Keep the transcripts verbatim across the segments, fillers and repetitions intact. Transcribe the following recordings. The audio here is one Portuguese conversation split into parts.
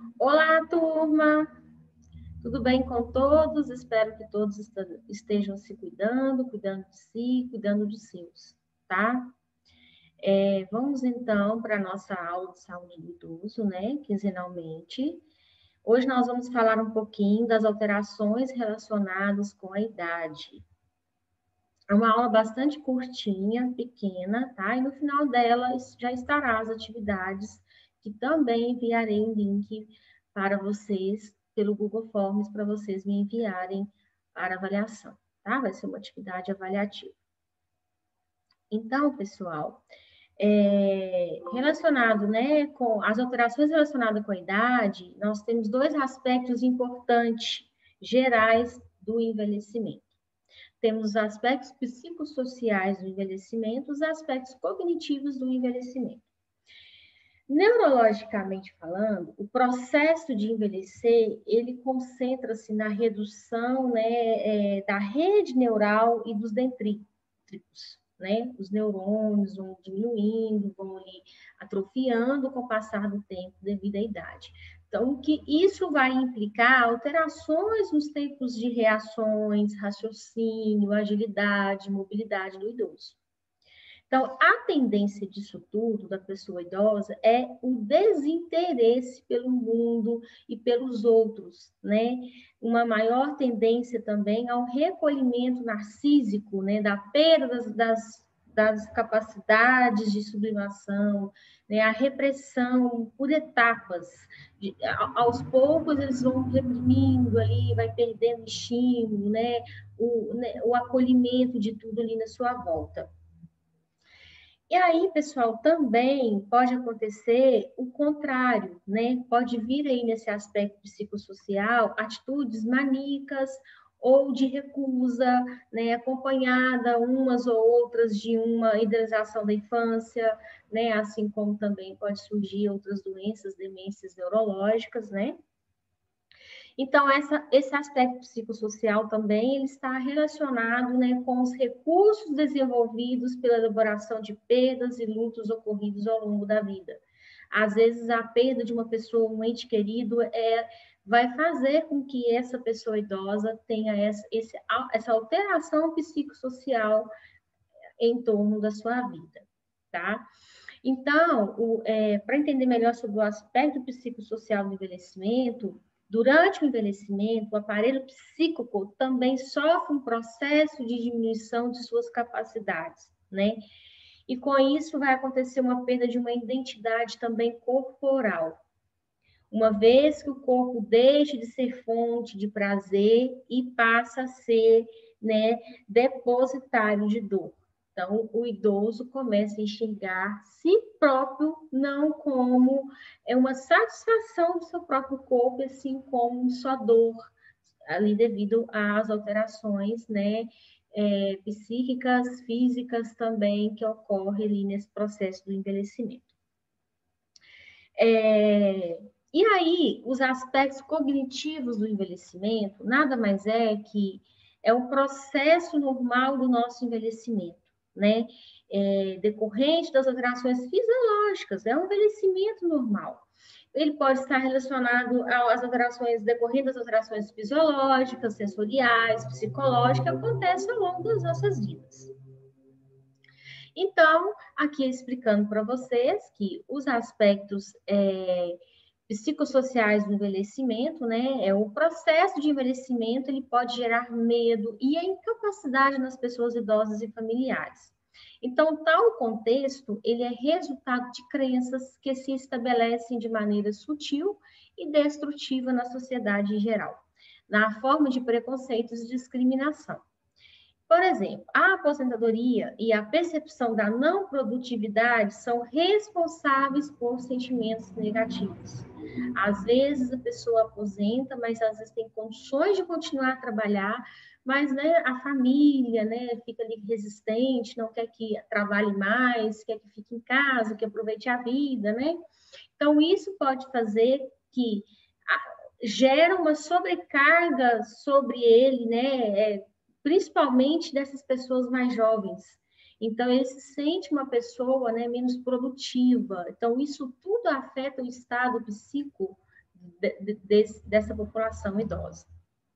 Olá, turma! Tudo bem com todos? Espero que todos estejam se cuidando, cuidando de si, cuidando dos seus, tá? É, vamos então para a nossa aula de saúde do idoso, né? Quinzenalmente. Hoje nós vamos falar um pouquinho das alterações relacionadas com a idade. É uma aula bastante curtinha, pequena, tá? E no final dela já estará as atividades, que também enviarei um link para vocês, pelo Google Forms, para vocês me enviarem para avaliação, tá? Vai ser uma atividade avaliativa. Então, pessoal, é, relacionado, né, com as alterações relacionadas com a idade, nós temos dois aspectos importantes, gerais, do envelhecimento. Temos os aspectos psicossociais do envelhecimento, os aspectos cognitivos do envelhecimento. Neurologicamente falando, o processo de envelhecer, ele concentra-se na redução, né, é, da rede neural e dos dendríticos, né? Os neurônios vão diminuindo, vão ali atrofiando com o passar do tempo devido à idade. Então, que isso vai implicar alterações nos tempos de reações, raciocínio, agilidade, mobilidade do idoso. Então, a tendência disso tudo, da pessoa idosa, é o desinteresse pelo mundo e pelos outros, né? Uma maior tendência também ao recolhimento narcísico, né? Da perda das, das, das capacidades de sublimação, né? A repressão por etapas. De, aos poucos, eles vão reprimindo ali, vai perdendo estímulo, né? O, né? o acolhimento de tudo ali na sua volta. E aí, pessoal, também pode acontecer o contrário, né? Pode vir aí nesse aspecto psicossocial atitudes maníacas ou de recusa, né? Acompanhada umas ou outras de uma idealização da infância, né? Assim como também pode surgir outras doenças, demências neurológicas, né? Então, essa, esse aspecto psicossocial também ele está relacionado, né, com os recursos desenvolvidos pela elaboração de perdas e lutos ocorridos ao longo da vida. Às vezes, a perda de uma pessoa, um ente querido, é, vai fazer com que essa pessoa idosa tenha essa, esse, essa alteração psicossocial em torno da sua vida, tá? Então, é, para entender melhor sobre o aspecto psicossocial do envelhecimento, durante o envelhecimento, o aparelho psíquico também sofre um processo de diminuição de suas capacidades, né? E com isso vai acontecer uma perda de uma identidade também corporal. Uma vez que o corpo deixa de ser fonte de prazer e passa a ser, né, depositário de dor. Então, o idoso começa a enxergar si próprio não como é uma satisfação do seu próprio corpo, assim como sua dor, ali devido às alterações, né, é, psíquicas, físicas também que ocorrem ali nesse processo do envelhecimento. É, e aí, os aspectos cognitivos do envelhecimento nada mais é que é um processo normal do nosso envelhecimento, né? É, decorrente das alterações fisiológicas, é um envelhecimento normal. Ele pode estar relacionado às alterações decorrentes das alterações fisiológicas, sensoriais, psicológicas, que acontecem ao longo das nossas vidas. Então, aqui explicando para vocês que os aspectos é, psicossociais do envelhecimento, né, é o processo de envelhecimento, ele pode gerar medo e a incapacidade nas pessoas idosas e familiares. Então, tal contexto, ele é resultado de crenças que se estabelecem de maneira sutil e destrutiva na sociedade em geral, na forma de preconceitos e discriminação. Por exemplo, a aposentadoria e a percepção da não produtividade são responsáveis por sentimentos negativos. Às vezes a pessoa aposenta, mas às vezes tem condições de continuar a trabalhar, mas né, a família né, fica ali resistente, não quer que trabalhe mais, quer que fique em casa, que aproveite a vida, né? Então, isso pode fazer que gera uma sobrecarga sobre ele, né? É, principalmente dessas pessoas mais jovens. Então, ele se sente uma pessoa né, menos produtiva. Então, isso tudo afeta o estado psíquico de, de, dessa população idosa.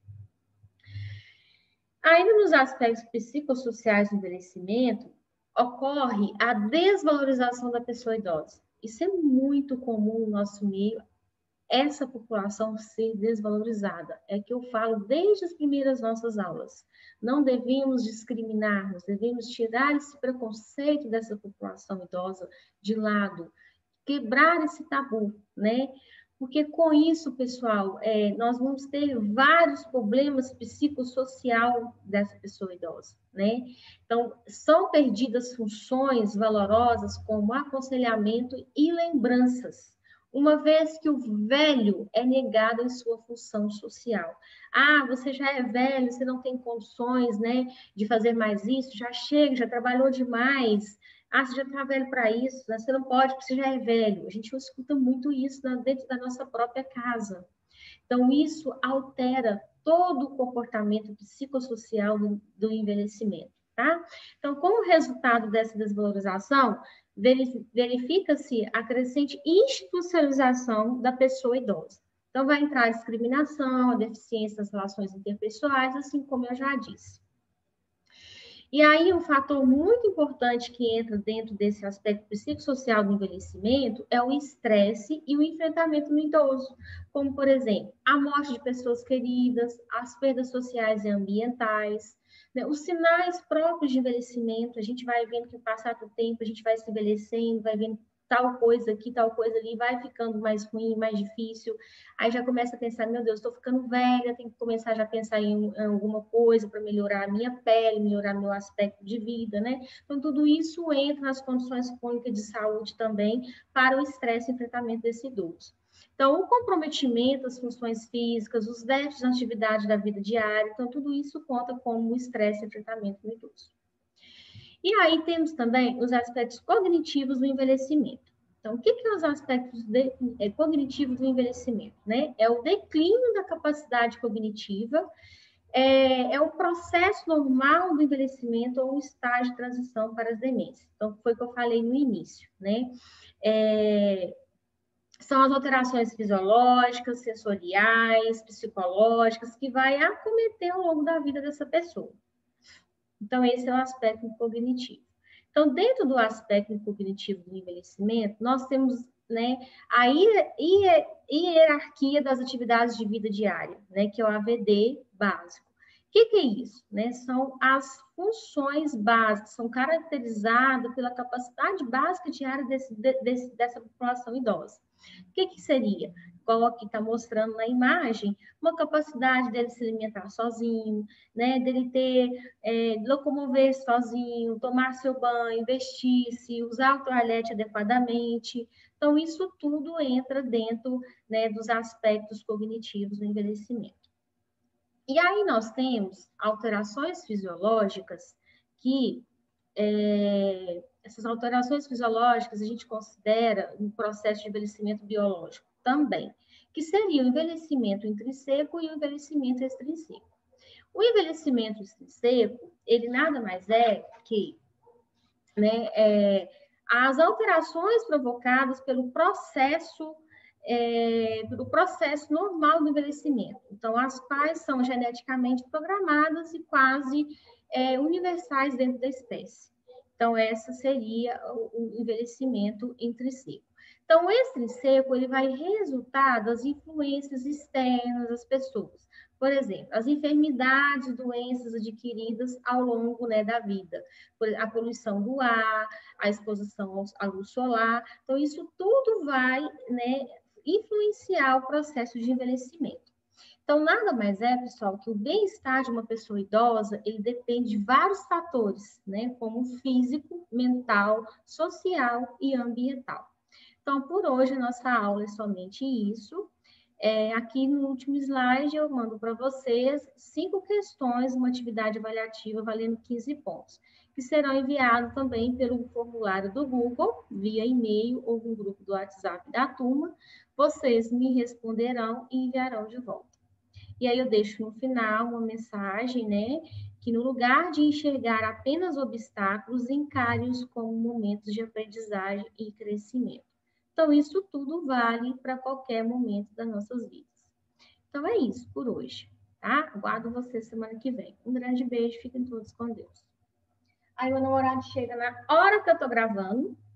Ainda nos aspectos psicossociais do envelhecimento, ocorre a desvalorização da pessoa idosa. Isso é muito comum no nosso meio, essa população ser desvalorizada. É que eu falo desde as primeiras nossas aulas. Não devemos discriminar, nós devemos tirar esse preconceito dessa população idosa de lado, quebrar esse tabu, né? Porque com isso, pessoal, é, nós vamos ter vários problemas psicossociais dessa pessoa idosa, né? Então, são perdidas funções valorosas como aconselhamento e lembranças, uma vez que o velho é negado em sua função social. Ah, você já é velho, você não tem condições, né, de fazer mais isso, já chega, já trabalhou demais. Ah, você já está velho para isso, né? Você não pode, porque você já é velho. A gente escuta muito isso dentro da nossa própria casa. Então, isso altera todo o comportamento psicossocial do, do envelhecimento, tá? Então, como resultado dessa desvalorização, verifica-se a crescente institucionalização da pessoa idosa. Então, vai entrar a discriminação, a deficiência nas relações interpessoais, assim como eu já disse. E aí, um fator muito importante que entra dentro desse aspecto psicossocial do envelhecimento é o estresse e o enfrentamento no idoso, como, por exemplo, a morte de pessoas queridas, as perdas sociais e ambientais, né? Os sinais próprios de envelhecimento, a gente vai vendo que, com o passar do tempo, a gente vai se envelhecendo, vai vendo tal coisa aqui, tal coisa ali, vai ficando mais ruim, mais difícil. Aí já começa a pensar, meu Deus, estou ficando velha, tenho que começar já a pensar em, em alguma coisa para melhorar a minha pele, melhorar meu aspecto de vida, né? Então, tudo isso entra nas condições crônicas de saúde também para o estresse e enfrentamento desse idoso. Então, o comprometimento das funções físicas, os déficits na atividade da vida diária, então, tudo isso conta como estresse e enfrentamento no idoso. E aí temos também os aspectos cognitivos do envelhecimento. Então, o que são os aspectos de, é, cognitivos do envelhecimento? Né? É o declínio da capacidade cognitiva, é, é o processo normal do envelhecimento ou o estágio de transição para as demências. Então, foi o que eu falei no início, né? É, são as alterações fisiológicas, sensoriais, psicológicas, que vai acometer ao longo da vida dessa pessoa. Então, esse é o aspecto cognitivo. Então, dentro do aspecto cognitivo do envelhecimento, nós temos, né, a hierarquia das atividades de vida diária, né, que é o A V D básico. O que, que é isso? Né? São as funções básicas, são caracterizadas pela capacidade básica diária desse, desse, dessa população idosa. O que, que seria? Igual aqui está mostrando na imagem, uma capacidade dele se alimentar sozinho, né? Dele ter, é, locomover sozinho, tomar seu banho, vestir-se, usar o toalete adequadamente. Então, isso tudo entra dentro, né, dos aspectos cognitivos do envelhecimento. E aí nós temos alterações fisiológicas que é, essas alterações fisiológicas a gente considera um processo de envelhecimento biológico também, que seria o envelhecimento intrínseco e o envelhecimento extrínseco. O envelhecimento extrínseco, ele nada mais é que, né, é, as alterações provocadas pelo processo É, do processo normal do envelhecimento. Então, as quais são geneticamente programadas e quase é, universais dentro da espécie. Então, essa seria o envelhecimento intrínseco. Então, o extrínseco, ele vai resultar das influências externas das pessoas. Por exemplo, as enfermidades, doenças adquiridas ao longo, né, da vida. A poluição do ar, a exposição à luz solar. Então, isso tudo vai, né, influenciar o processo de envelhecimento. Então, nada mais é, pessoal, que o bem-estar de uma pessoa idosa, ele depende de vários fatores, né? Como físico, mental, social e ambiental. Então, por hoje, a nossa aula é somente isso. É, aqui no último slide, eu mando para vocês cinco questões, uma atividade avaliativa valendo quinze pontos, que serão enviados também pelo formulário do Google, via e-mail ou no grupo do WhatsApp da turma. Vocês me responderão e enviarão de volta. E aí eu deixo no final uma mensagem, né? Que no lugar de enxergar apenas obstáculos, encare-os como momentos de aprendizagem e crescimento. Então, isso tudo vale para qualquer momento das nossas vidas. Então, é isso por hoje, tá? Aguardo você semana que vem. Um grande beijo, fiquem todos com Deus. Aí, meu namorado chega na hora que eu tô gravando.